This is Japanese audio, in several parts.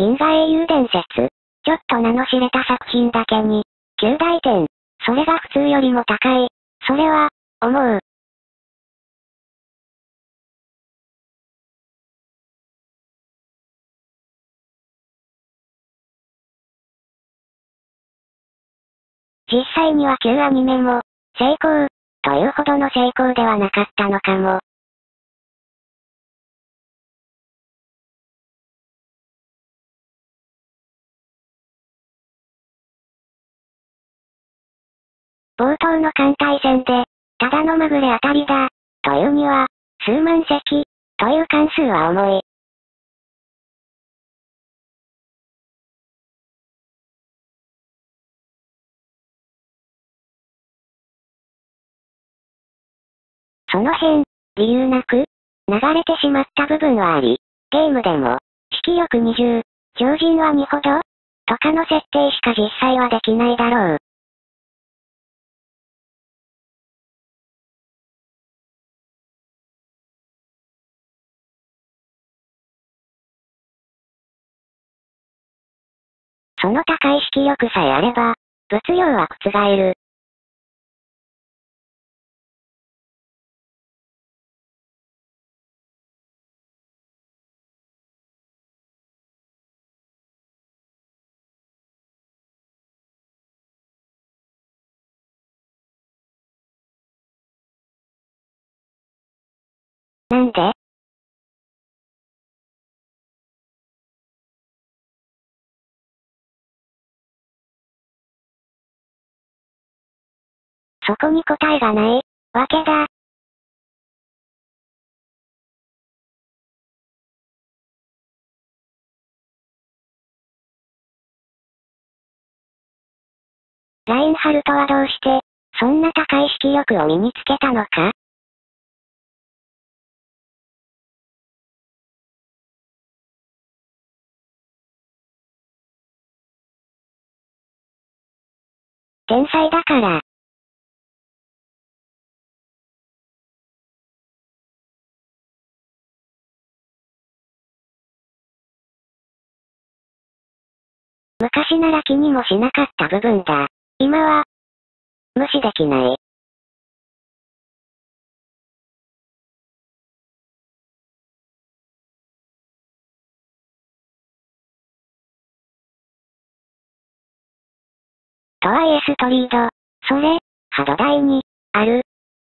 銀河英雄伝説。ちょっと名の知れた作品だけに、9大点。それが普通よりも高い。それは、思う。実際には旧アニメも、成功、というほどの成功ではなかったのかも。冒頭の艦隊戦で、ただのまぐれ当たりだ、というには、数万隻、という関数は重い。その辺、理由なく、流れてしまった部分はあり、ゲームでも、識力20、超人は2ほどとかの設定しか実際はできないだろう。その高い識力さえあれば、物量は覆る。なんで？そこに答えがない、わけだ。ラインハルトはどうして、そんな高い識力を身につけたのか？天才だから。昔なら気にもしなかった部分だ。今は、無視できない。とはいえストリート、それ、ハド台に、ある。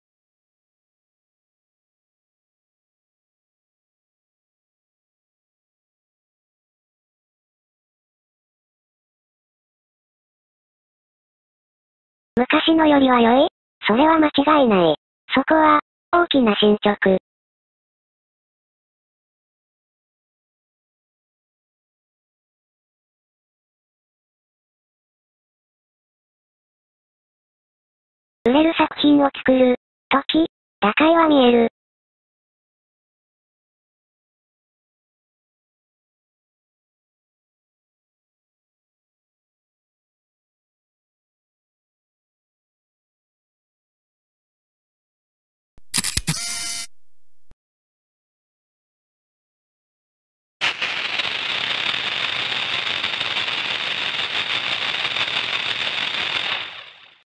昔のよりは良い？それは間違いない。そこは、大きな進捗。売れる作品を作る、とき、打開は見える。